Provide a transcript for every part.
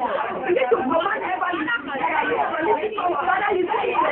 Begin to command wherever you see. Father, you say it.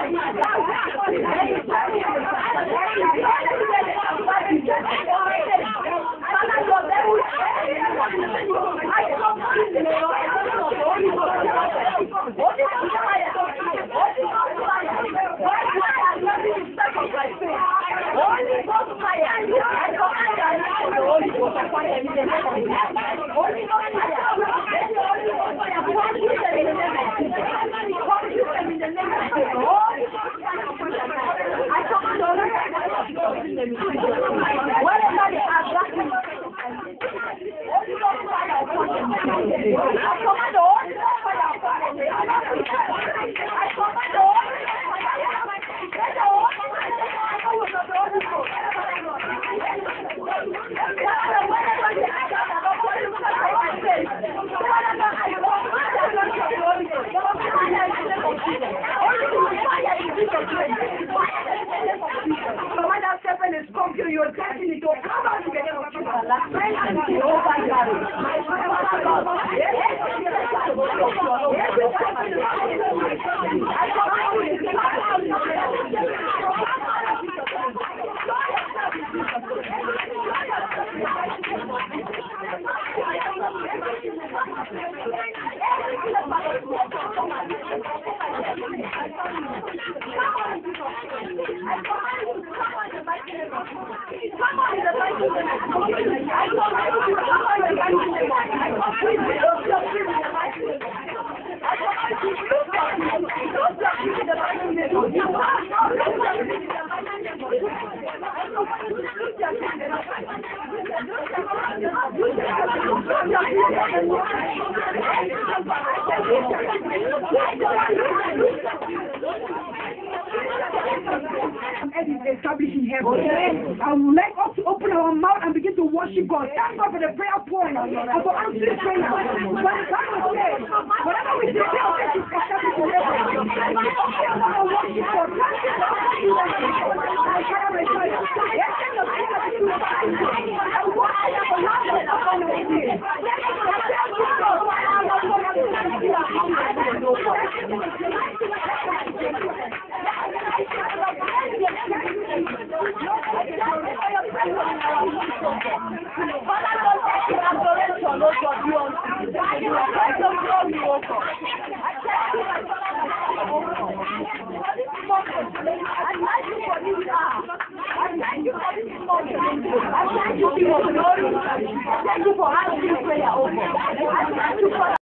Establishing heaven. I would like us to open our mouth and begin to worship God. Thank God for the prayer point and for answering prayer. But the Bible says, whatever we do, is established in heaven. I worship God. Thank you for answering prayer over.